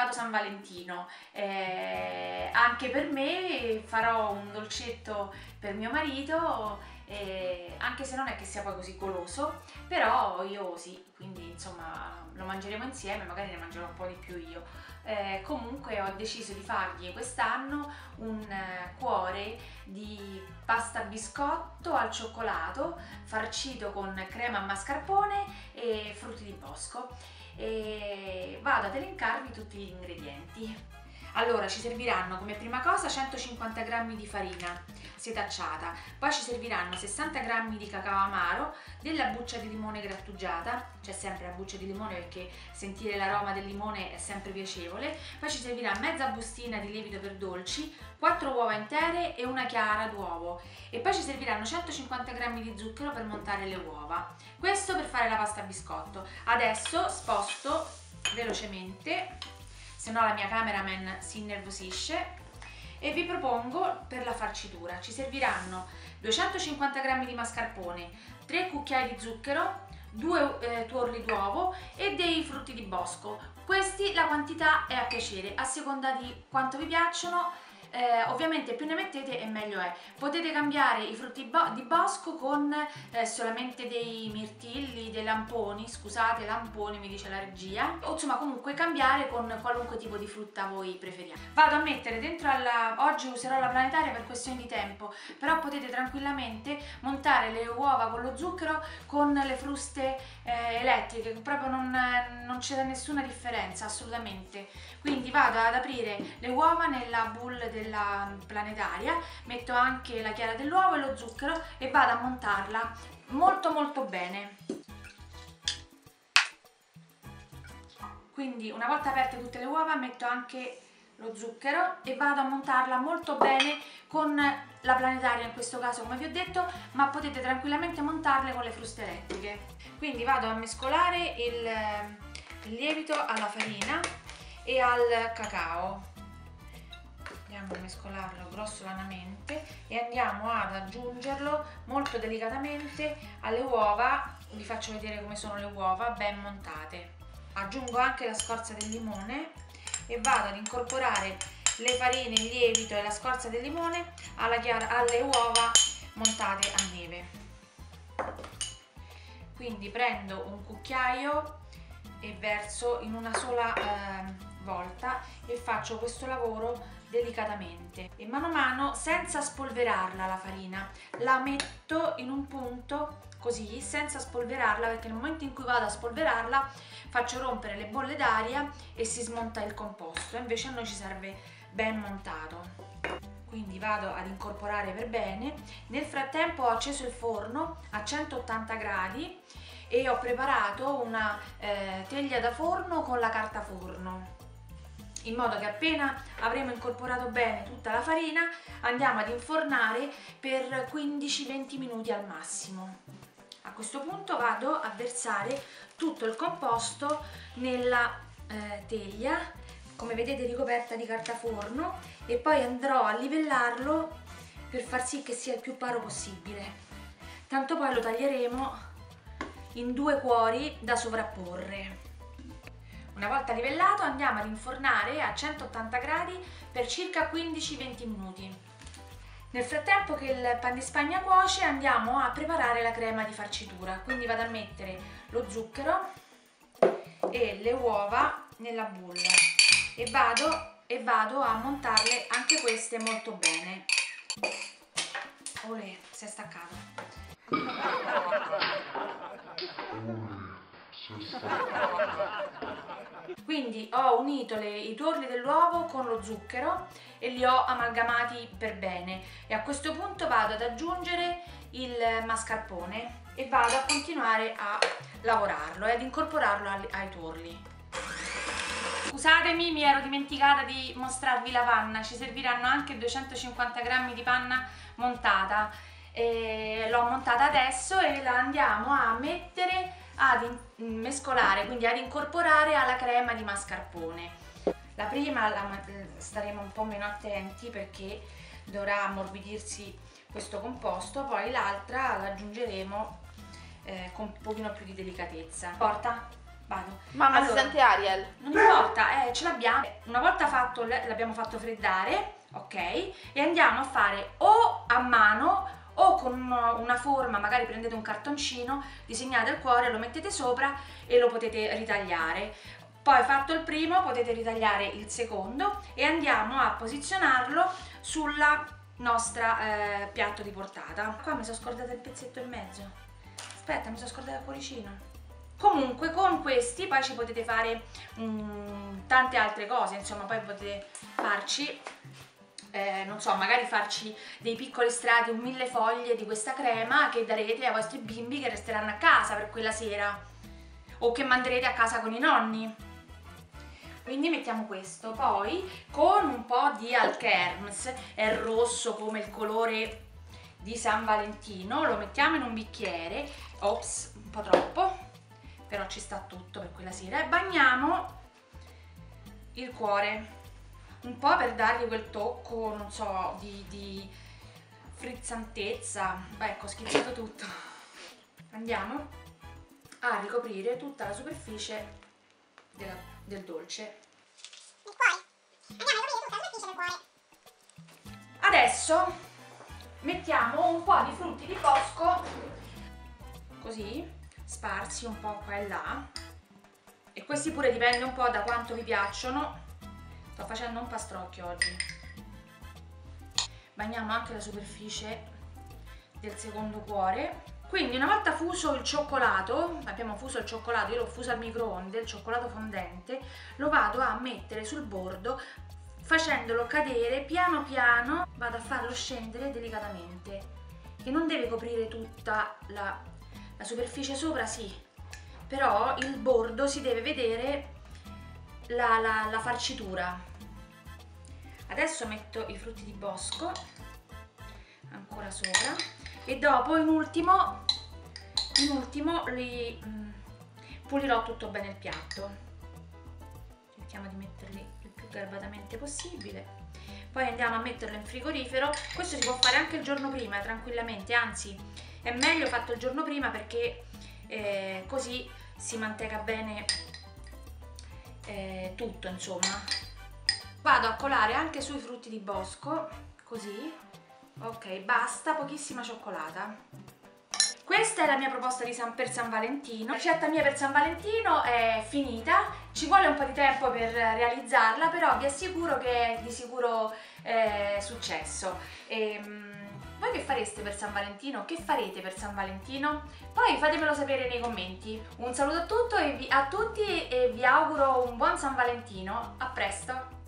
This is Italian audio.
arrivato San Valentino, anche per me farò un dolcetto per mio marito, anche se non è che sia poi così goloso, però io sì, quindi insomma lo mangeremo insieme, magari ne mangerò un po' di più io. Comunque ho deciso di fargli quest'anno un cuore di pasta biscotto al cioccolato farcito con crema mascarpone e frutti di bosco, e vado ad elencarvi tutti gli ingredienti. Allora, ci serviranno come prima cosa 150 g di farina setacciata, poi ci serviranno 60 g di cacao amaro, della buccia di limone grattugiata, c'è sempre la buccia di limone perché sentire l'aroma del limone è sempre piacevole, poi ci servirà mezza bustina di lievito per dolci, 4 uova intere e una chiara d'uovo, e poi ci serviranno 150 g di zucchero per montare le uova. Questo per fare la pasta a biscotto. Adesso sposto velocemente, se no la mia cameraman si innervosisce, e vi propongo per la farcitura. Ci serviranno 250 g di mascarpone, 3 cucchiai di zucchero, 2 tuorli d'uovo e dei frutti di bosco. Questi la quantità è a piacere, a seconda di quanto vi piacciono. Ovviamente più ne mettete e meglio è. Potete cambiare i frutti di bosco con solamente dei mirtilli, dei lamponi, scusate, lamponi mi dice la regia, o insomma comunque cambiare con qualunque tipo di frutta voi preferiate. Vado a mettere dentro oggi userò la planetaria per questioni di tempo, però potete tranquillamente montare le uova con lo zucchero con le fruste elettriche, proprio non c'è nessuna differenza assolutamente. Quindi vado ad aprire le uova nella bowl della planetaria, metto anche la chiara dell'uovo e lo zucchero e vado a montarla molto bene. Quindi una volta aperte tutte le uova metto anche lo zucchero e vado a montarla molto bene con la planetaria in questo caso, come vi ho detto, ma potete tranquillamente montarle con le fruste elettriche. Quindi vado a mescolare il lievito alla farina e al cacao. Andiamo a mescolarlo grossolanamente e andiamo ad aggiungerlo molto delicatamente alle uova. Vi faccio vedere come sono le uova ben montate. Aggiungo anche la scorza del limone e vado ad incorporare le farine, il lievito e la scorza del limone alle uova montate a neve. Quindi prendo un cucchiaio e verso in una sola volta e faccio questo lavoro delicatamente, e mano a mano, senza spolverarla la farina, la metto in un punto così, senza spolverarla, perché nel momento in cui vado a spolverarla faccio rompere le bolle d'aria e si smonta il composto, invece a noi ci serve ben montato. Quindi vado ad incorporare per bene. Nel frattempo ho acceso il forno a 180 gradi e ho preparato una teglia da forno con la carta forno, in modo che appena avremo incorporato bene tutta la farina andiamo ad infornare per 15-20 minuti al massimo. A questo punto vado a versare tutto il composto nella teglia, come vedete ricoperta di carta forno, e poi andrò a livellarlo per far sì che sia il più paro possibile. Tanto poi lo taglieremo in 2 cuori da sovrapporre. Una volta livellato andiamo ad infornare a 180 gradi per circa 15-20 minuti. Nel frattempo che il pan di Spagna cuoce andiamo a preparare la crema di farcitura, quindi vado a mettere lo zucchero e le uova nella bowl e vado a montarle anche queste molto bene. Olè, si è staccato. Quindi ho unito i tuorli dell'uovo con lo zucchero e li ho amalgamati per bene, e a questo punto vado ad aggiungere il mascarpone e vado a continuare a lavorarlo e ad incorporarlo ai tuorli. Scusatemi, mi ero dimenticata di mostrarvi la panna. Ci serviranno anche 250 g di panna montata. L'ho montata adesso e la andiamo a mettere ad mescolare, quindi ad incorporare alla crema di mascarpone. La prima staremo un po' meno attenti perché dovrà ammorbidirsi questo composto, poi l'altra la aggiungeremo con un pochino più di delicatezza. Porta? Vado. Mamma, allora, si sente Ariel. Non importa, ce l'abbiamo. Una volta fatto, l'abbiamo fatto freddare, ok? E andiamo a fare o a mano o con una forma, magari prendete un cartoncino, disegnate il cuore, lo mettete sopra e lo potete ritagliare. Poi fatto il primo potete ritagliare il secondo e andiamo a posizionarlo sulla nostra piatto di portata. Qua mi sono scordata il pezzetto in mezzo. Aspetta, mi sono scordata il cuoricino. Comunque con questi poi ci potete fare tante altre cose, insomma, poi potete farci, non so, magari farci dei piccoli strati, un millefoglie di questa crema che darete ai vostri bimbi che resteranno a casa per quella sera o che manderete a casa con i nonni. Quindi mettiamo questo, poi con un po' di Alkermes, è rosso come il colore di San Valentino, lo mettiamo in un bicchiere, ops, un po' troppo, però ci sta tutto per quella sera, e bagniamo il cuore, un po' per dargli quel tocco, non so, di frizzantezza. Beh, ecco, ho schizzato tutto. Andiamo a ricoprire tutta la superficie del dolce. Adesso mettiamo un po' di frutti di bosco, così, sparsi un po' qua e là, e questi pure dipende un po' da quanto vi piacciono. Sto facendo un pastrocchio oggi. Bagniamo anche la superficie del secondo cuore. Quindi una volta fuso il cioccolato, abbiamo fuso il cioccolato, io l'ho fuso al microonde, il cioccolato fondente, lo vado a mettere sul bordo facendolo cadere piano piano, vado a farlo scendere delicatamente, che non deve coprire tutta la superficie sopra, sì, però il bordo si deve vedere la farcitura. Adesso metto i frutti di bosco ancora sopra e dopo in ultimo li pulirò tutto bene il piatto. Cerchiamo di metterli il più garbatamente possibile. Poi andiamo a metterlo in frigorifero. Questo si può fare anche il giorno prima tranquillamente, anzi è meglio fatto il giorno prima perché così si mantenga bene tutto, insomma. Vado a colare anche sui frutti di bosco, così. Ok, basta, pochissima cioccolata. Questa è la mia proposta per San Valentino. La ricetta mia per San Valentino è finita, ci vuole un po' di tempo per realizzarla, però vi assicuro che è di sicuro successo. Voi che fareste per San Valentino? Che farete per San Valentino? Poi fatemelo sapere nei commenti. Un saluto a tutti e vi auguro un buon San Valentino. A presto!